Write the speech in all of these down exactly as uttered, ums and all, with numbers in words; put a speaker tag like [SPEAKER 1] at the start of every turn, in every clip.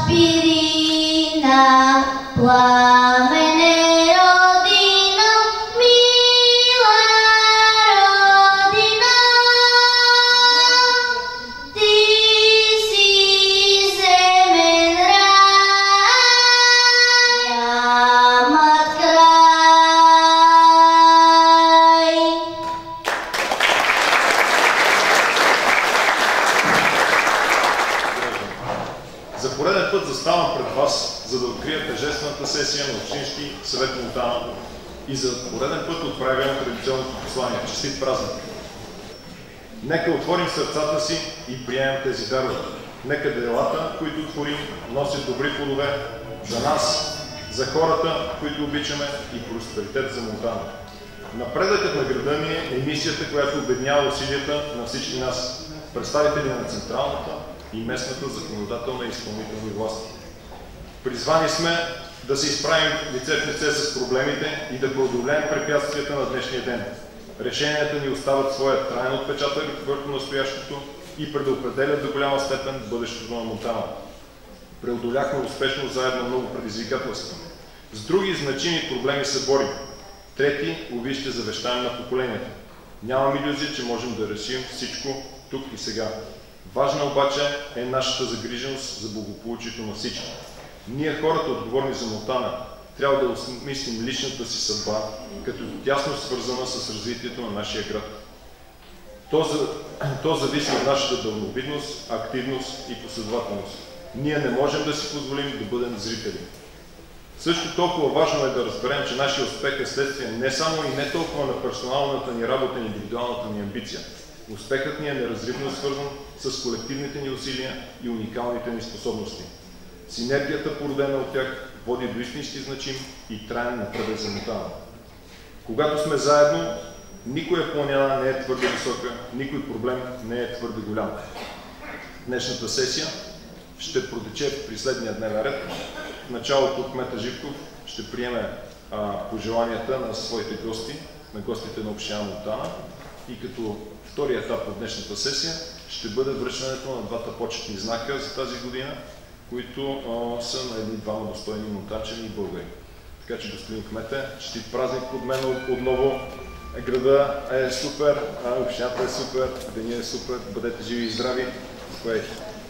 [SPEAKER 1] аспирина, пламене родина, мила родина. Ти си земен рай, нямат край.
[SPEAKER 2] За пореден път заставам пред вас, за да открия тържествената сесия на Общински съвет Монтана и за пореден път отправям традиционното послание. Честит празник! Нека отворим сърцата си и приемем тези дарове. Нека делата, които творим, носят добри плодове за нас, за хората, които обичаме, и просперитет за Монтана. Напредъкът на града ни е мисията, която обединява усилията на всички нас, представители на централната и местната законодателна и изпълнителни власти. Призвани сме да се изправим лице в лице с проблемите и да преодолеем препятствията на днешния ден. Решенията ни остават своя траен отпечатък върху настоящето и предопределят до голяма степен бъдещето на Монтана. Преодоляхме успешно заедно много предизвикателства. С други значими проблеми се борим. Трети, уви, ще завещаем на поколенията. Нямам илюзия, че можем да решим всичко тук и сега. Важна обаче е нашата загриженост за благополучието на всички. Ние, хората, отговорни за Монтана, трябва да осмислим личната си съдба, като тясно свързана с развитието на нашия град. То, за, то зависи от нашата дълновидност, активност и последователност. Ние не можем да си позволим да бъдем зрители. Също толкова важно е да разберем, че нашия успех е следствие не само и не толкова на персоналната ни работа и индивидуалната ни амбиция. Успехът ни е неразривно свързан с колективните ни усилия и уникалните ни способности. Синергията, породена от тях, води до истински значим и траен напредък за Монтана. Когато сме заедно, никоя планина не е твърде висока, никой проблем не е твърде голям. Днешната сесия ще протече при следния дневен ред. В началото кмета Живков ще приеме а, пожеланията на своите гости, на гостите на община Монтана, и като втори етап от днешната сесия ще бъде връчването на двата почетни знака за тази година, които а, са на едни двама достойни монтанчани и българи. Така че, господин кмете, честит празник от мен отново. Града е супер, общината е супер, деня е супер, бъдете живи и здрави. Заповядайте.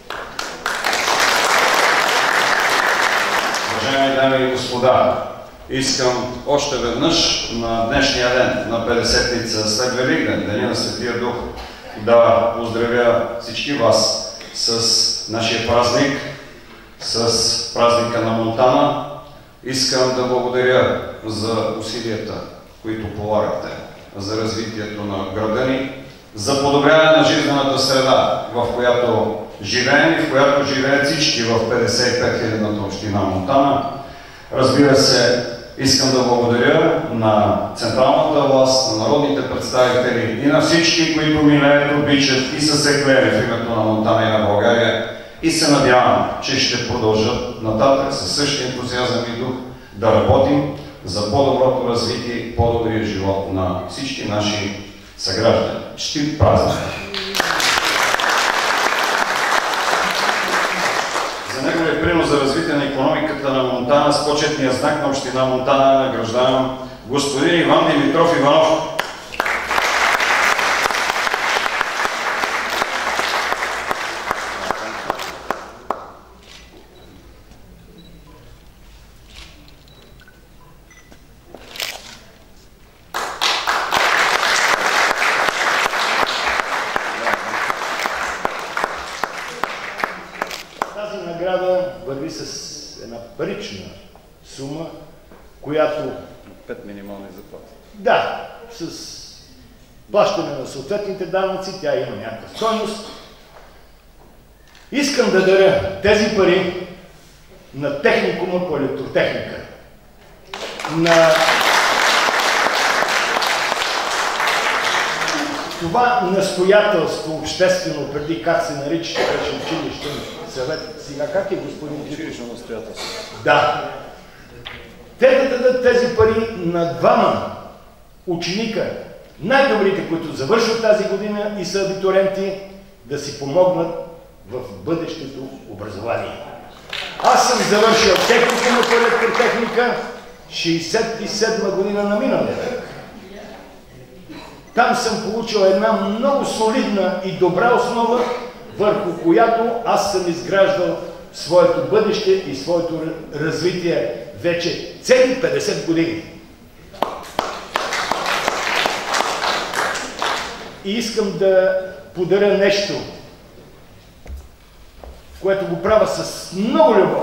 [SPEAKER 3] Уважаеми дами и господа, искам още веднъж на днешния ден, на петдесетница след Великден, Деня на Светия Дух, да поздравя всички вас с нашия празник, с празника на Монтана. Искам да благодаря за усилията, които полагате за развитието на града ни, за подобряване на жизнената среда, в която живеем и в която живеят всички в петдесет и пет хилядната община Монтана. Разбира се, искам да благодаря на централната власт, на народните представители и на всички, които милеят, обичат и са се клели в името на Монтана и на България, и се надявам, че ще продължат нататък със същия ентузиазъм и дух да работим за по-доброто развитие и по-добрия живот на всички наши съграждани. Честит празник! За неговия принос за развитие на икономиката на Монтана с почетния знак на община Монтана награждавам господин Иван Димитров Иванов.
[SPEAKER 4] Върви с една парична сума, която...
[SPEAKER 3] пет минимални заплати.
[SPEAKER 4] Да, с плащане на съответните данъци, тя има някаква стойност. Искам да даря тези пари на техникума по електротехника. На това настоятелство обществено, преди как се нарича, беше училищен съвет. Сега как е, господин Живков?
[SPEAKER 3] Училищно настоятелство.
[SPEAKER 4] Да. Те да дадат тези пари на двама ученика, най-добрите, които завършват тази година и са абитуриенти, да си помогнат в бъдещето образование. Аз съм завършил техникума по електротехника шейсет и седма година на миналия век. Там съм получил една много солидна и добра основа, върху която аз съм изграждал своето бъдеще и своето развитие вече цели петдесет години. И искам да подаря нещо, което го правя с много любов,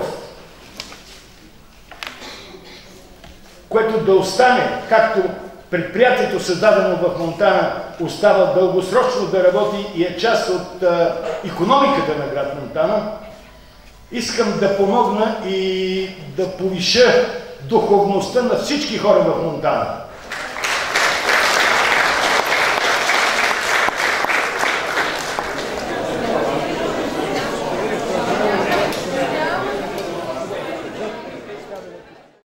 [SPEAKER 4] което да остане, както предприятието, създадено в Монтана, остава дългосрочно да работи и е част от а, икономиката на град Монтана. Искам да помогна и да повиша духовността на всички хора в Монтана.